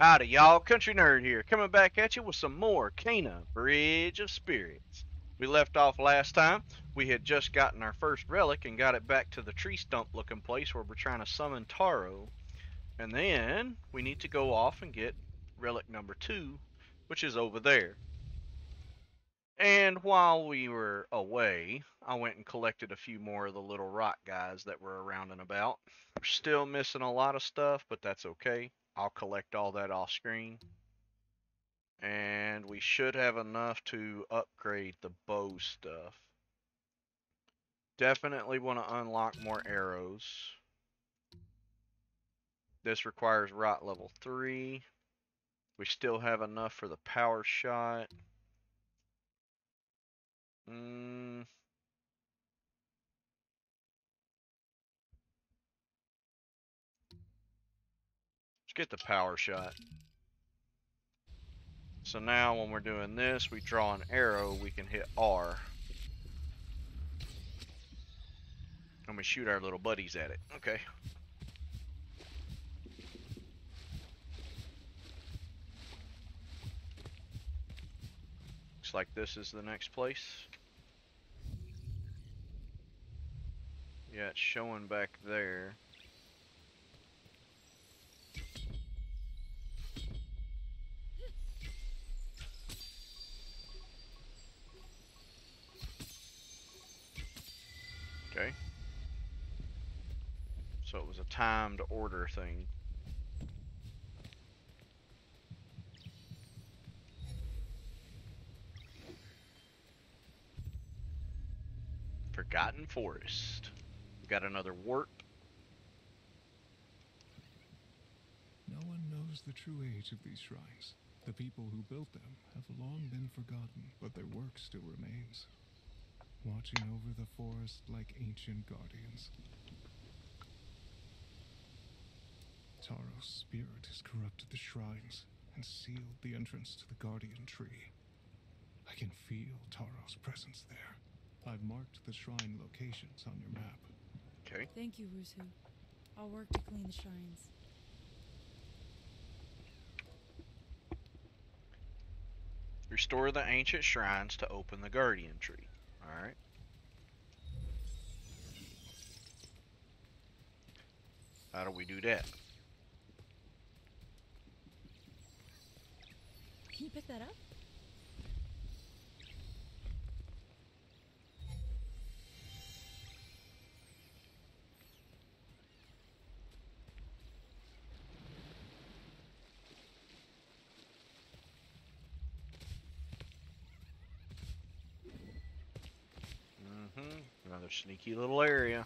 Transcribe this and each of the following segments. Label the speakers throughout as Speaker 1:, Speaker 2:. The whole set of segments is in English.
Speaker 1: Howdy, y'all. Country Nerd here, coming back at you with some more Cana Bridge of Spirits. We left off last time. We had just gotten our first relic and got it back to the tree stump looking place where we're trying to summon Taro. And then we need to go off and get relic number 2, which is over there. And while we were away, I went and collected a few more of the little rock guys that were around and about. We're still missing a lot of stuff, but that's okay. I'll collect all that off screen. And we should have enough to upgrade the bow stuff. Definitely want to unlock more arrows. This requires rot level 3. We still have enough for the power shot. Let's get the power shot. So now when we're doing this, we draw an arrow, we can hit R. And we shoot our little buddies at it. Okay. Looks like this is the next place. Yeah, it's showing back there. Okay. So it was a timed order thing. Forgotten Forest. We got another warp.
Speaker 2: No one knows the true age of these shrines. The people who built them have long been forgotten, but their work still remains, watching over the forest like ancient guardians. Taro's spirit has corrupted the shrines and sealed the entrance to the guardian tree. I can feel Taro's presence there. I've marked the shrine locations on your map.
Speaker 1: Okay.
Speaker 3: Thank you, Rusu. I'll work to clean the shrines.
Speaker 1: Restore the ancient shrines to open the guardian tree. Alright. How do we do that?
Speaker 3: Can you pick that up?
Speaker 1: Another sneaky little area.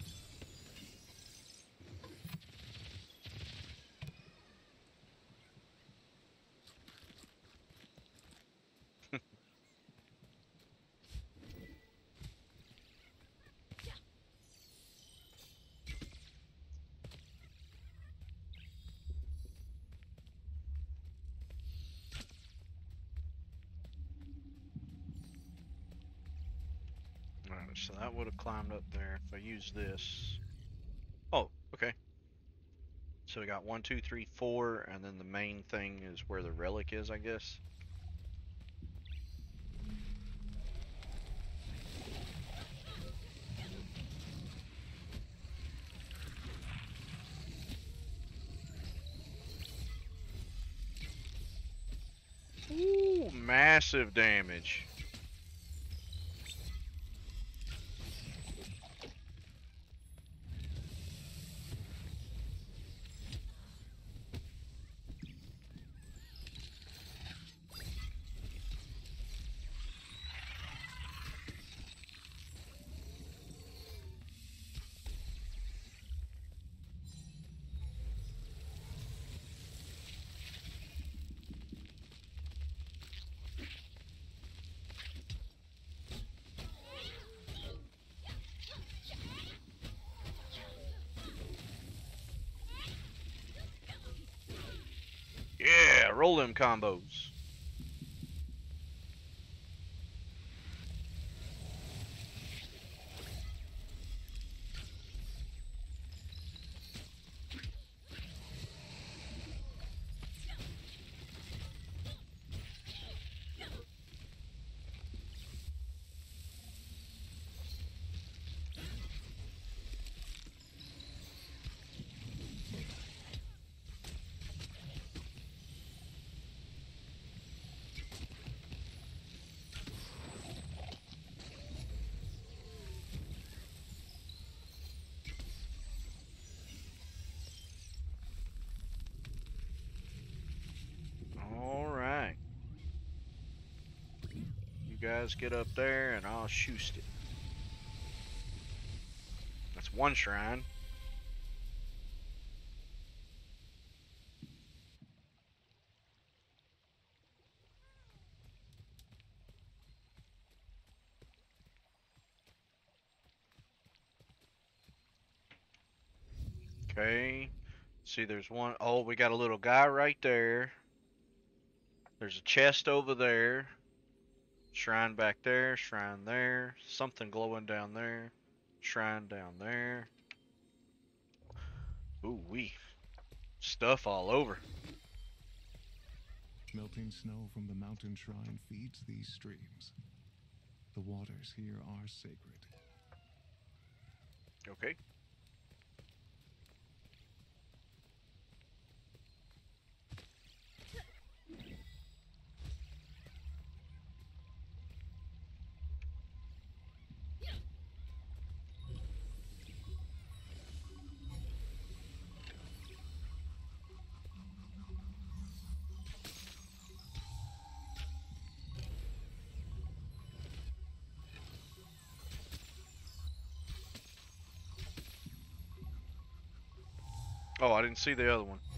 Speaker 1: Alright, so that would have climbed up there if I use this. Oh, okay. So we got 1, 2, 3, 4, and then the main thing is where the relic is, I guess. Ooh, massive damage. Yeah, roll them combos. You guys get up there and I'll shoot it. That's one shrine. Okay. See, there's one. Oh, we got a little guy right there. There's a chest over there. Shrine back there. Shrine there. Something glowing down there. Shrine down there. Ooh wee. Stuff all over.
Speaker 2: Melting snow from the mountain shrine feeds these streams. The waters here are sacred.
Speaker 1: Okay. Oh, I didn't see the other one.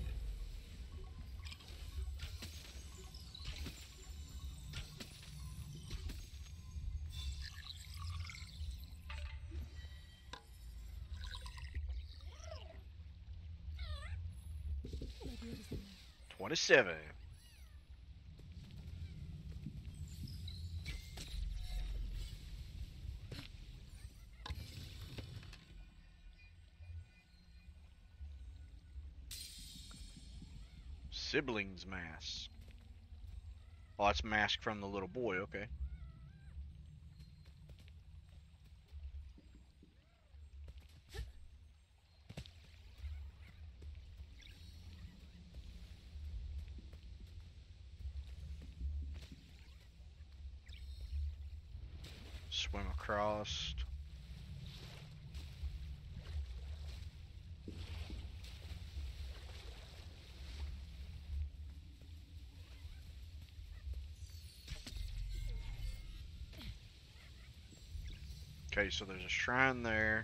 Speaker 3: What idea does that have?
Speaker 1: 27. Siblings mask. Oh, that's mask from the little boy. Okay. Swim across. Okay, so there's a shrine there.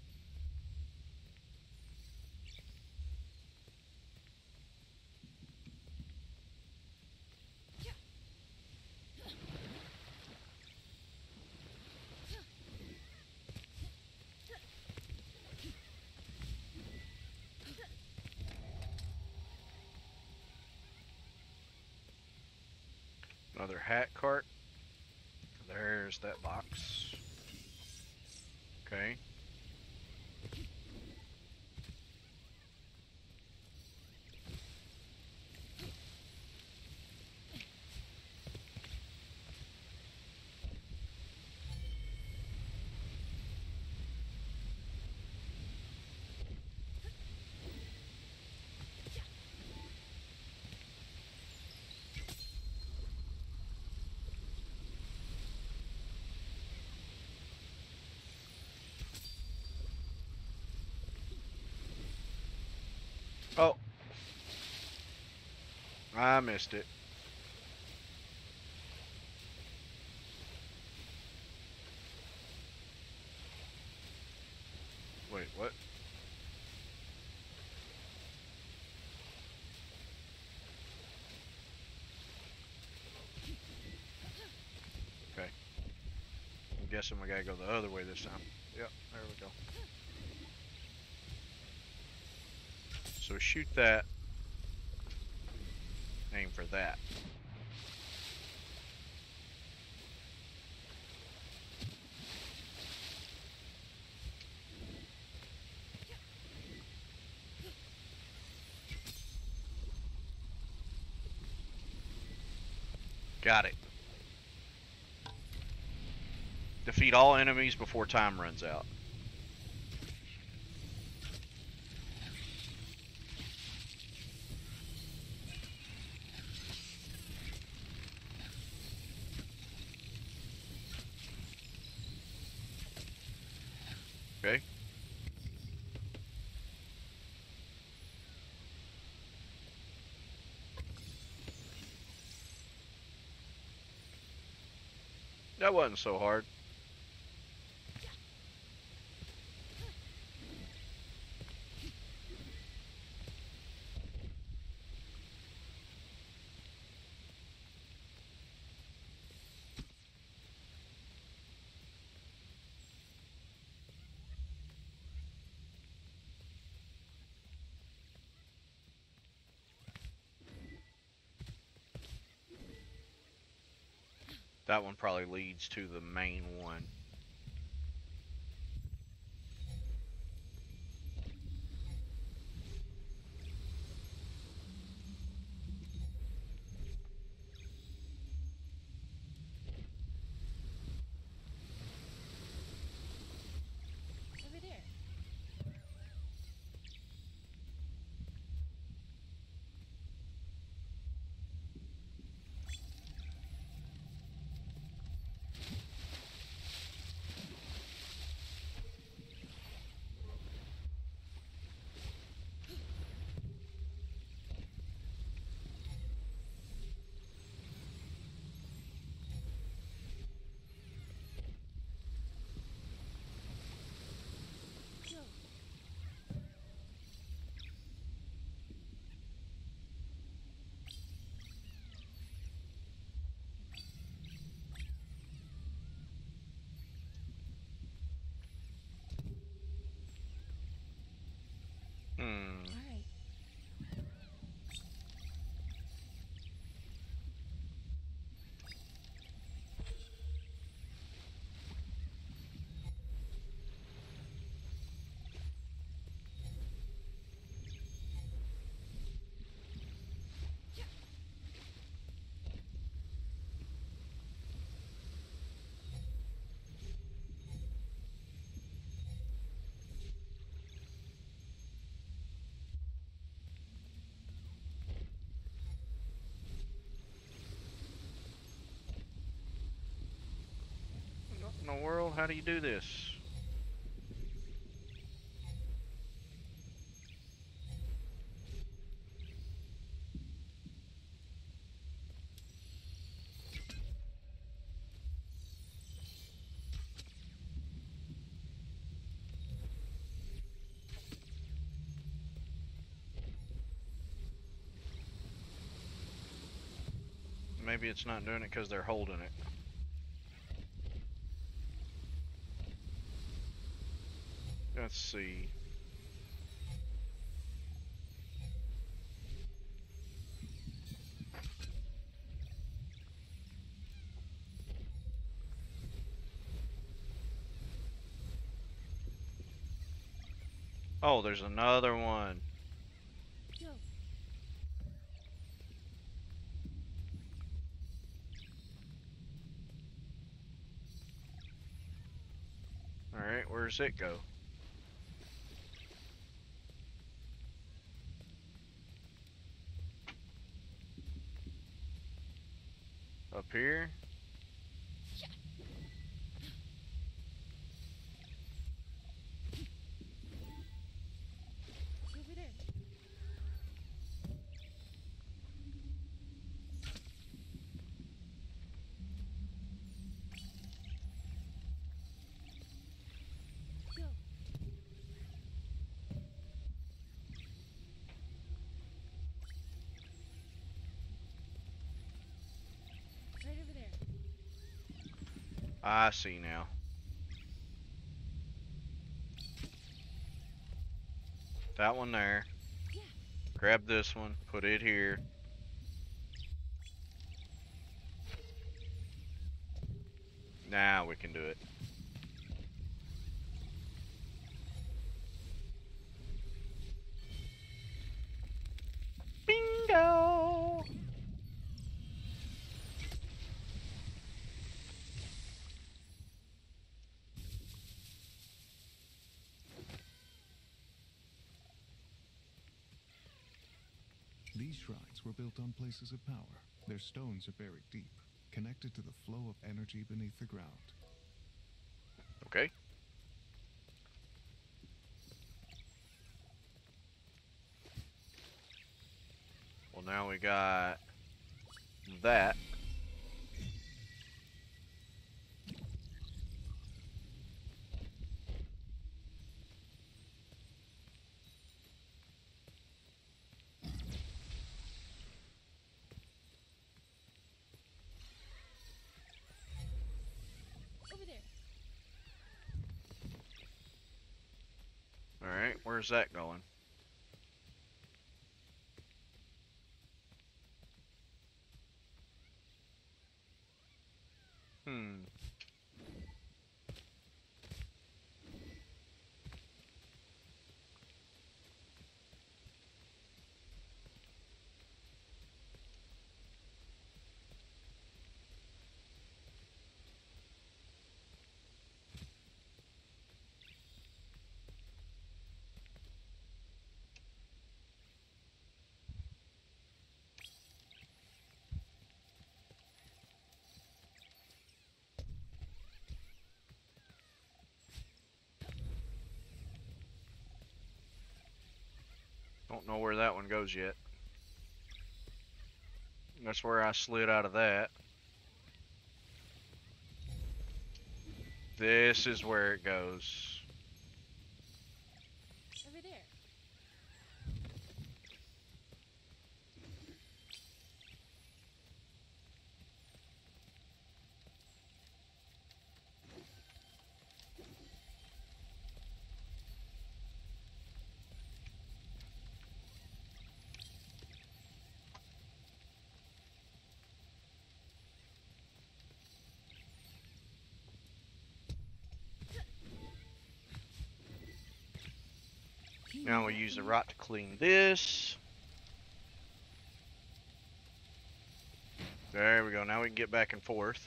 Speaker 1: Another hat cart. There's that box. Okay. Oh, I missed it. Wait, what? Okay. I'm guessing we gotta go the other way this time. Yep, there we go. So shoot that. Aim for that. Got it. Defeat all enemies before time runs out. Okay. That wasn't so hard. That one probably leads to the main one.
Speaker 3: Over there. Go.
Speaker 1: Hmm.
Speaker 3: All right.
Speaker 1: What in the world? How do you do this? Maybe it's not doing it because they're holding it. Let's see. Oh, there's another one.
Speaker 3: Go.
Speaker 1: Alright, where does it go? Up here?
Speaker 3: Over there. Go. Right over there.
Speaker 1: I see now. That one there.
Speaker 3: Yeah.
Speaker 1: Grab this one, put it here. Now we can do it. Bingo!
Speaker 2: These shrines were built on places of power. Their stones are buried deep, connected to the flow of energy beneath the ground.
Speaker 1: Okay. Well, now we got that. Where's that going? Hmm. Don't know where that one goes yet. That's where I slid out of that. This is where it goes.
Speaker 3: Over there.
Speaker 1: Now we use the rot to clean this. There we go. Now we can get back and forth.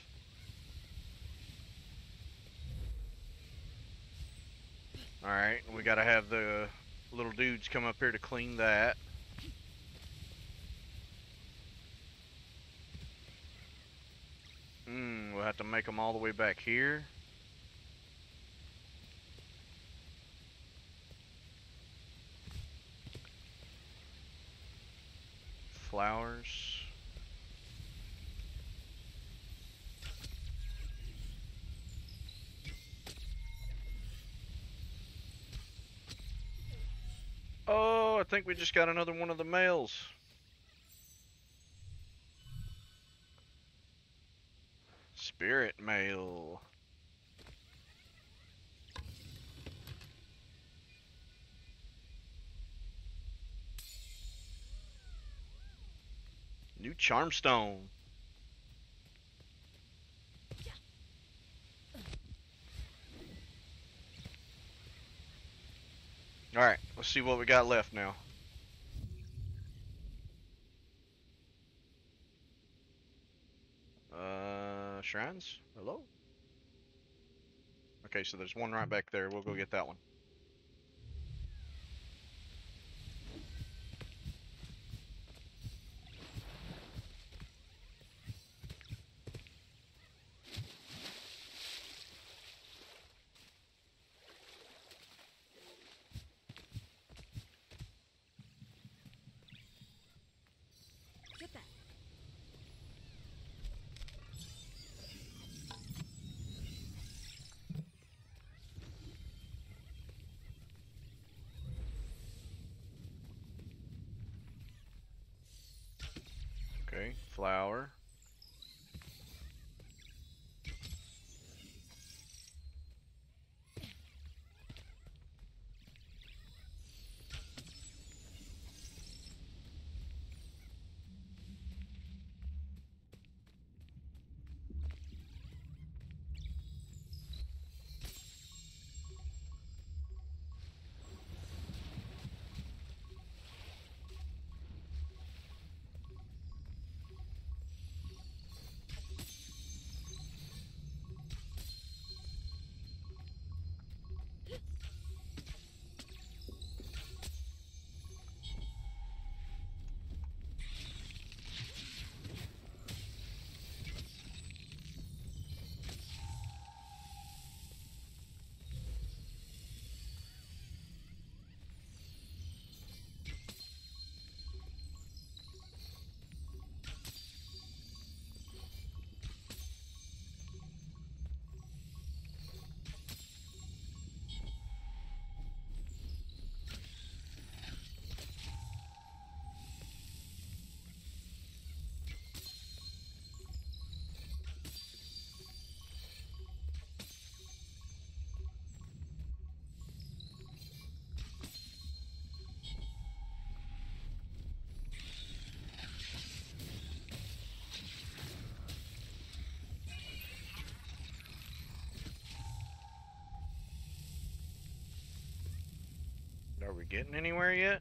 Speaker 1: Alright, we gotta have the little dudes come up here to clean that. We'll have to make them all the way back here. Flowers. Oh, I think we just got another one of the males. Spirit male. New charmstone. Alright, let's see what we got left now. Shrines? Hello? Okay, so there's one right back there. We'll go get that one.
Speaker 3: Get that.
Speaker 1: Okay, flower. Are we getting anywhere yet?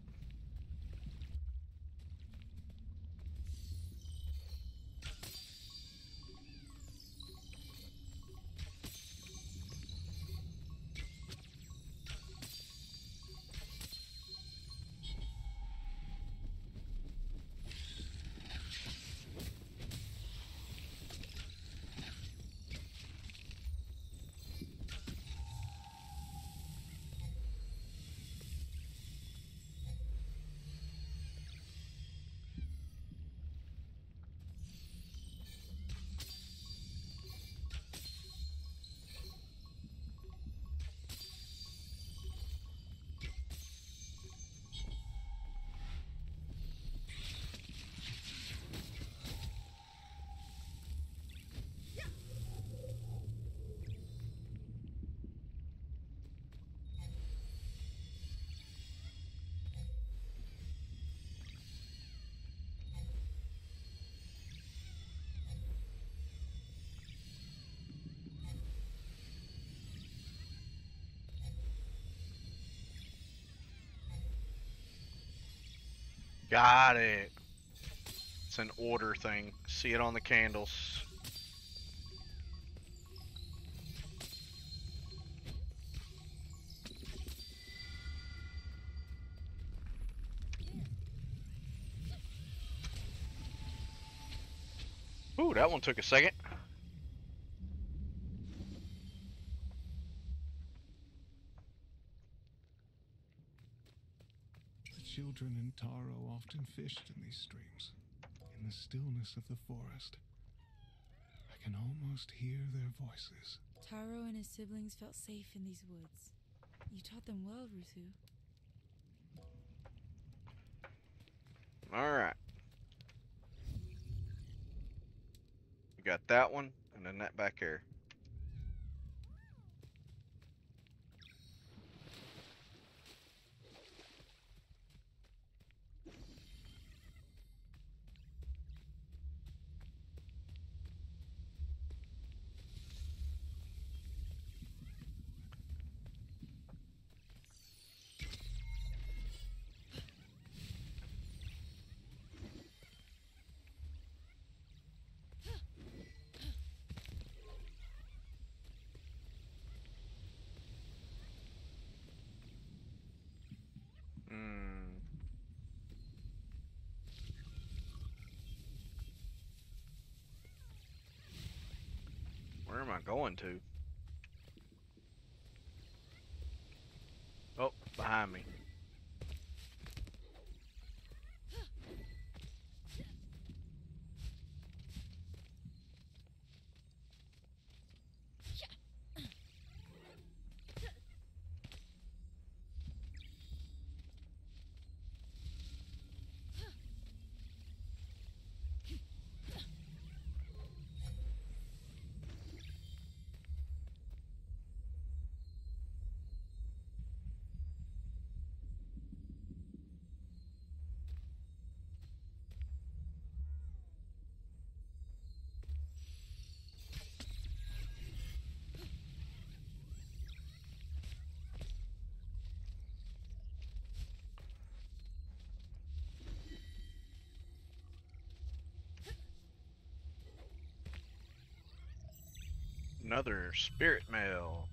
Speaker 1: Got it. It's an order thing. See it on the candles. Ooh, that one took a second.
Speaker 2: The children in Taro often fished in these streams, in the stillness of the forest. I can almost hear their voices.
Speaker 3: Taro and his siblings felt safe in these woods. You taught them well, Ruthu.
Speaker 1: Alright. We got that one, and then that back here. Where am I going to? Oh, behind me. Another spirit mail.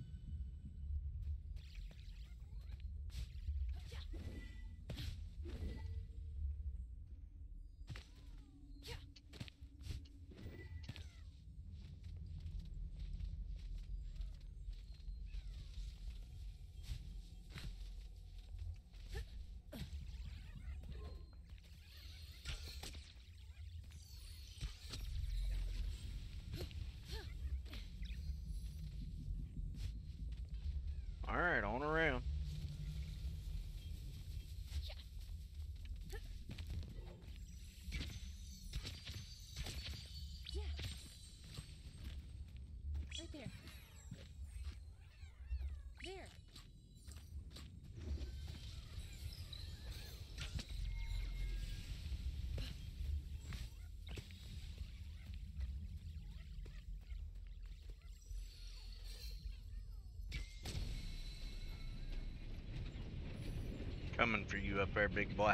Speaker 1: Coming for you up there, big boy.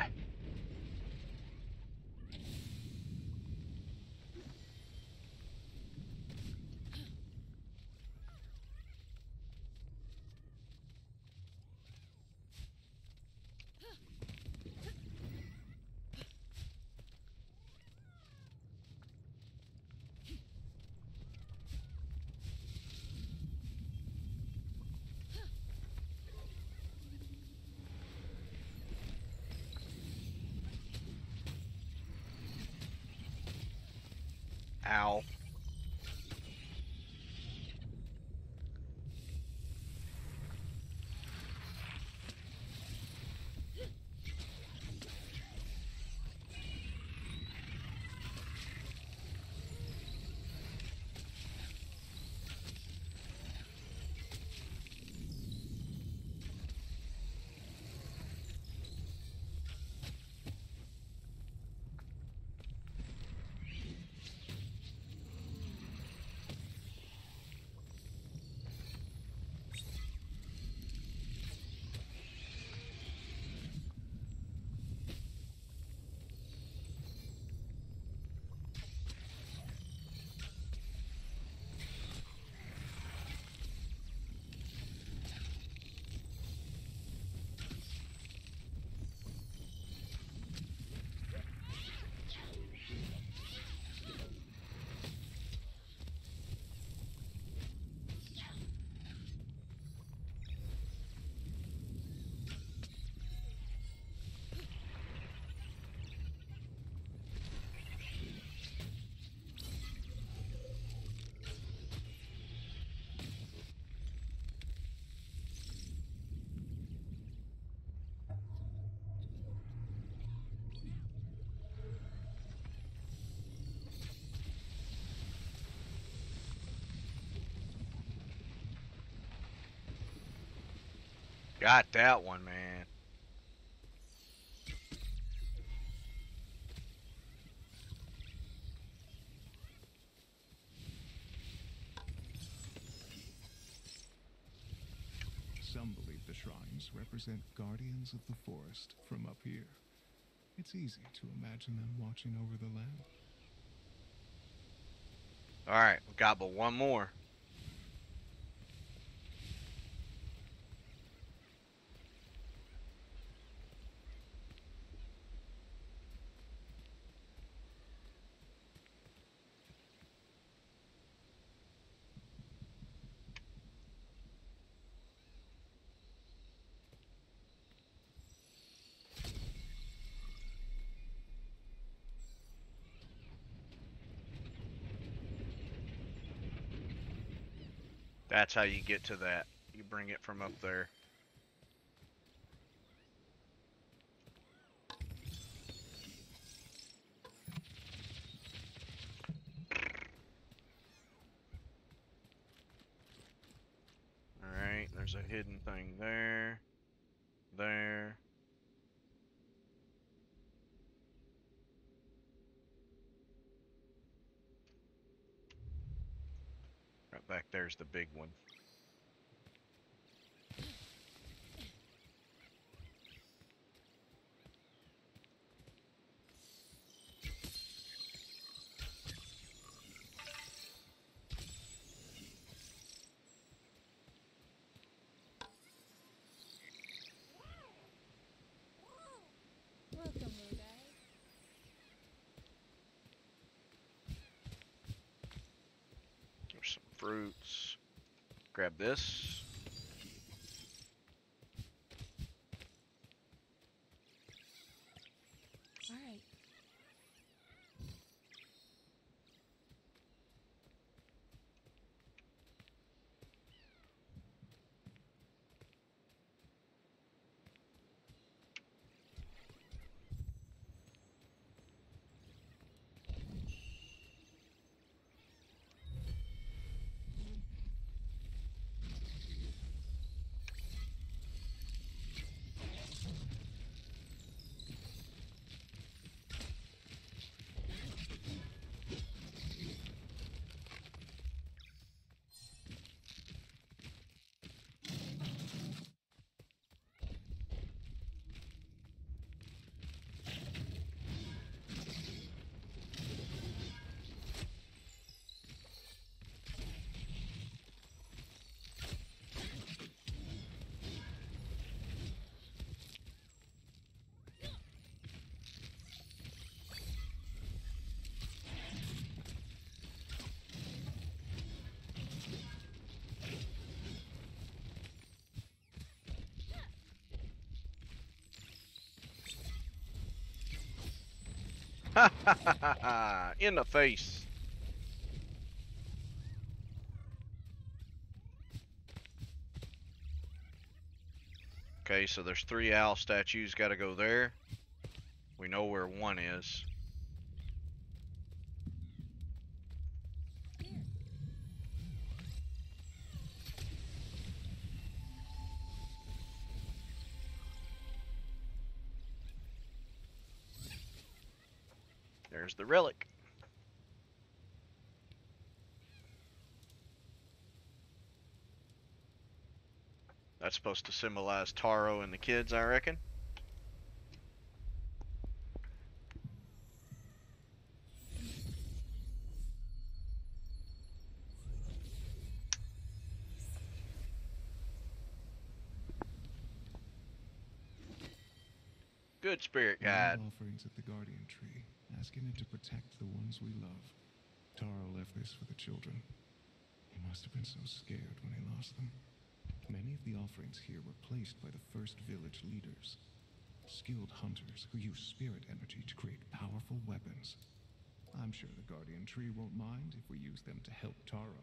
Speaker 1: Ow. Got that one, man.
Speaker 2: Some believe the shrines represent guardians of the forest from up here. It's easy to imagine them watching over the land.
Speaker 1: Alright, we got but one more. That's how you get to that. You bring it from up there. Alright, there's a hidden thing there. There. Right back there's the big one.
Speaker 3: Welcome, little guy.
Speaker 1: There's some fruits. Grab this.
Speaker 3: All right.
Speaker 1: In the face. Okay, so there's 3 owl statues gotta go there. We know where one is. There's the relic. That's supposed to symbolize Taro and the kids, I reckon. Good spirit
Speaker 2: We made
Speaker 1: guide.
Speaker 2: offerings at the guardian tree, asking it to protect the ones we love. Taro left this for the children. He must have been so scared when he lost them. Many of the offerings here were placed by the first village leaders, skilled hunters who use spirit energy to create powerful weapons. I'm sure the guardian tree won't mind if we use them to help Taro.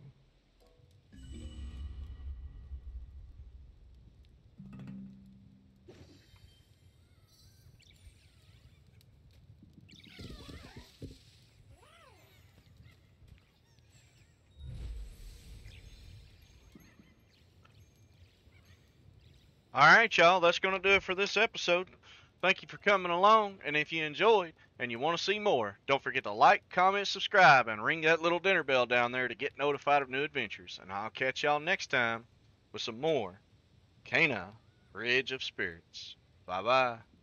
Speaker 1: Alright, y'all, that's going to do it for this episode. Thank you for coming along, and if you enjoyed and you want to see more, don't forget to like, comment, subscribe, and ring that little dinner bell down there to get notified of new adventures. And I'll catch y'all next time with some more Cana, Bridge of Spirits. Bye-bye.